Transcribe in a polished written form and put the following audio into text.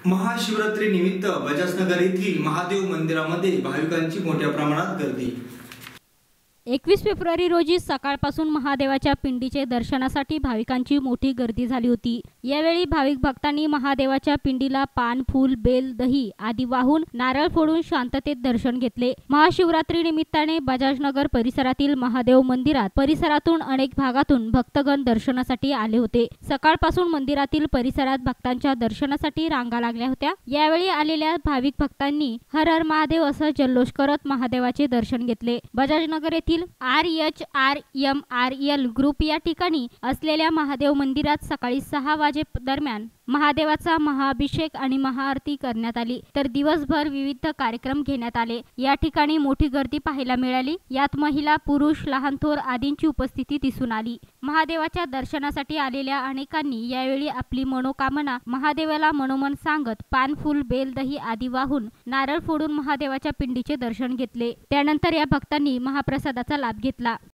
महाशिवरात्री निमित्त बजाजनगर येथील महादेव मंदिरामध्ये भाविकांची मोठ्या प्रमाणात गर्दी। 21 फेब्रुवारी रोजी सकाळपासून महादेवाच्या पिंडीचे दर्शनासाठी भाविकांची मोठी गर्दी झाली होती। यावेळी भाविक भक्तांनी महादेवाच्या पिंडीला पान, फूल, बेल, दही आदी वाहून नारळ फोडून शांततेत दर्शन घेतले। महाशिवरात्री निमित्ताने बजाजनगर परिसरातील महादेव मंदिरात परिसरातून अनेक भागातून भक्तगण दर्शनासाठी आले होते। सकाळपासून मंदिरातील परिसरात भक्तांच्या दर्शनासाठी रांगा लागल्या होत्या। यावेळी आलेल्या भाविक भक्तांनी हर हर महादेव असं जल्लोष करत महादेवाचे दर्शन घेतले। बजाजनगर येथील RHRMRL ग्रुप या ठिकाणी असलेल्या महादेव मंदिरात सकाळी 6 वाजे दरम्यान महादेवाचा महाअभिषेक आणि महाआरती करण्यात आली, तर दिवसभर विविध कार्यक्रम घेण्यात आले। या ठिकाणी मोठी गर्दी पाहायला मिळाली। यात महिला, पुरुष, लहान थोर आदींची उपस्थिती दिसून आली। महादेवाच्या दर्शनासाठी आलेल्या अनेकांनी यावेळी आपली मनोकामना महादेवाला मनोमन सांगत पान, फूल, बेल, दही आदी वाहून नारळ फोडून महादेवाच्या पिंडीचे दर्शन घेतले। त्यानंतर या भक्तांनी महाप्रसादाचा लाभ घेतला।